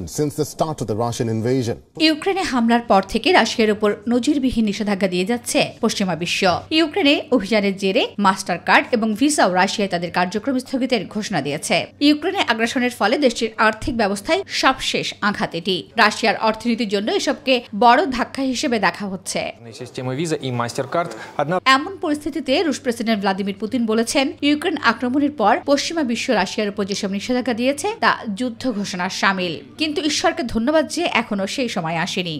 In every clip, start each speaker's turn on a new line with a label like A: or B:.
A: Since the start of the Russian invasion.
B: ইউক্রেনে হামলার পর থেকে রাশিয়ার উপর নজিরবিহীন নিষেধাজ্ঞা দিয়ে যাচ্ছে পশ্চিমা বিশ্ব। ইউক্রেনে অভিযানের জেরে মাস্টার কার্ড এবং ভিসাও রাশিয়ায় তাদের কার্যক্রম স্থগিতের ঘোষণা দিয়েছে। ইউক্রেনে আগ্রাসনের ফলে দেশটির আর্থিক ব্যবস্থায় সবশেষ আঘাত এটি। রাশিয়ার অর্থনীতির জন্য এসবকে বড় ধাক্কা হিসেবে দেখা হচ্ছে। এমন পরিস্থিতিতে রুশ প্রেসিডেন্ট ভ্লাদিমির পুতিন বলেছেন, ইউক্রেন আক্রমণের পর পশ্চিমা বিশ্ব রাশিয়ার উপর যেসব নিষেধাজ্ঞা দিয়েছে তা যুদ্ধ ঘোষণার শামিল। কিন্তু ঈশ্বরকে ধন্যবাদ যে এখনো সেই সময় আসেনি।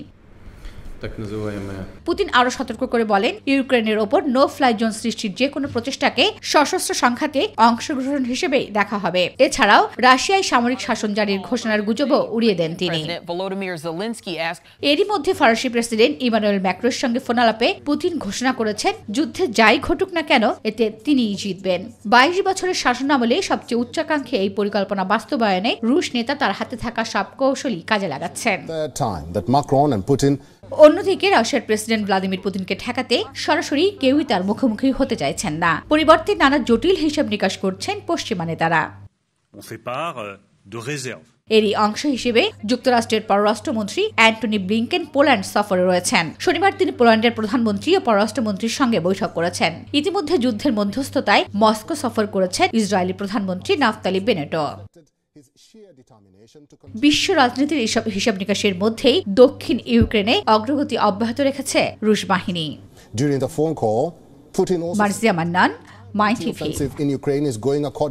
B: পুতিন আরো সতর্ক করে বলেন, ইউক্রেনের ওপর নো ফ্লাই জোন সৃষ্টির যে কোনো প্রচেষ্টাকে সশস্ত্র সংঘাতে অংশগ্রহণ হিসেবে দেখা হবে। এছাড়াও রাশিয়ায় সামরিক শাসন জারির ঘোষণার গুজবও উড়িয়ে দেন তিনি। এরই মধ্যে ফরাসি প্রেসিডেন্ট ইমানুয়েল ম্যাক্রোর সঙ্গে ফোনালাপে পুতিন ঘোষণা করেছেন, যুদ্ধে যাই ঘটুক না কেন এতে তিনিই জিতবেন। 22 বছরের শাসনামলে সবচেয়ে উচ্চাকাঙ্ক্ষী এই পরিকল্পনা বাস্তবায়নে রুশ নেতা তার হাতে থাকা সব কৌশলই কাজে লাগাচ্ছেন। অন্যদিকে রাশিয়ার প্রেসিডেন্ট ভ্লাদিমির পুতিনকে ঠেকাতে সরাসরি কেউই তার মুখোমুখি হতে চাইছেন না। পরিবর্তে নানা জটিল হিসাব নিকাশ করছেন পশ্চিমা নেতারা। এরই অংশ হিসেবে যুক্তরাষ্ট্রের পররাষ্ট্রমন্ত্রী অ্যান্টনি ব্লিংকেন পোল্যান্ড সফরে রয়েছেন। শনিবার তিনি পোল্যান্ডের প্রধানমন্ত্রী ও পররাষ্ট্রমন্ত্রীর সঙ্গে বৈঠক করেছেন। ইতিমধ্যে যুদ্ধের মধ্যস্থতায় মস্কো সফর করেছেন ইসরায়েলি প্রধানমন্ত্রী নাফতালি বেনেটো। বিশ্ব রাজনীতির এসব হিসাব নিকাশের মধ্যেই দক্ষিণ ইউক্রেনে অগ্রগতি অব্যাহত রেখেছে রুশ বাহিনী। মার্জিয়া মান্নান, মাইটিভি।